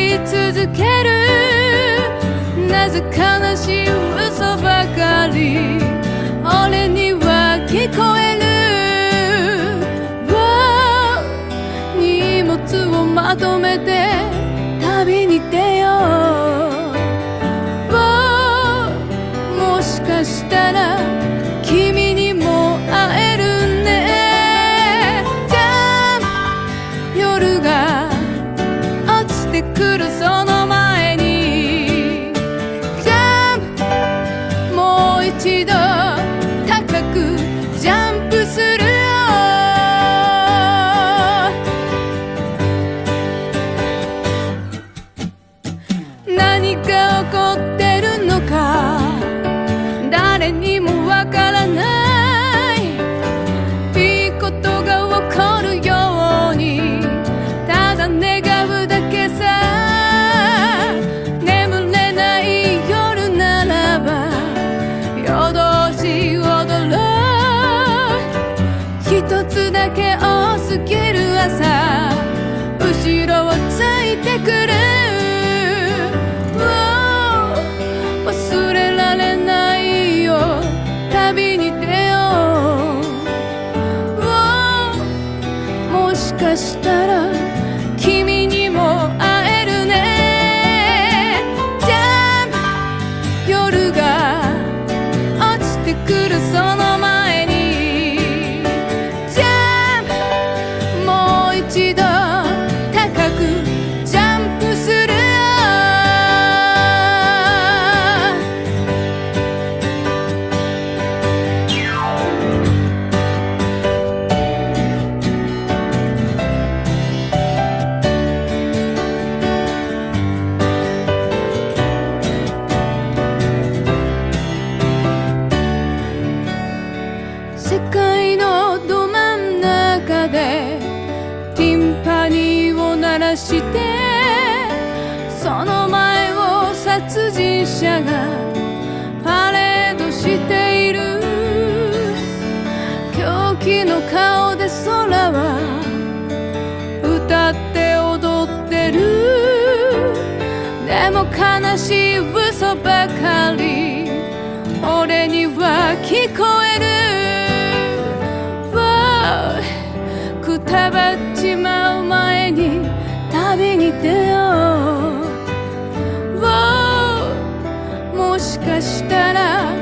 り続ける。なぜ悲しい嘘ばかり俺には聞こえる。荷物をまとめて旅に出よう。もしかしたら君にも会えるね。じゃあ夜が落ちてくるその前に、じゃあもう一度高くジャンプするよ。何が起こってるのか誰にもわからない。いいことが起こるようにただ願うだけさ。眠れない夜ならば夜通し踊ろう。一つだけ多すぎる朝後ろをついてくる。忘れられないよ旅に出よう。もしかしたら君にも会えるね。じゃあ夜が落ちてくるその前に、じゃあもう一度高くジャンプするよ。世界のど真ん中でティンパニーを鳴らして、その前を殺人者がパレードしている。狂気の顔で空は歌って踊ってる。でも悲しい嘘ばかり俺には聞こえる。くたばっちまう前に旅に出よう。もしかしたら